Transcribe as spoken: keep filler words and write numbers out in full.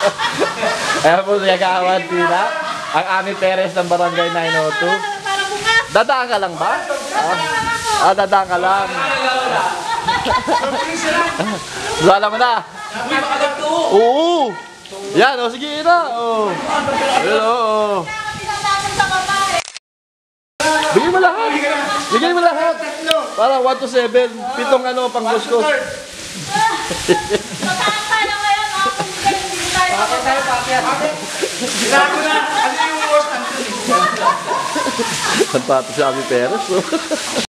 Ayan po si Kagawad Tina, ang Ami Perez ng Barangay nine oh two. Dadaan ka lang ba? Ah, ah dadaan ka lang. Wala mo na. Oo. Yan, o sige na. Oo. Hello. Bigyan mo lahat. Bigyan mo lahat. Para one to seven. Pitong ano, pang gusto. Bakit tayo pakyat? Sinabi na, ano yung worst? Ang pato si Ami Perez.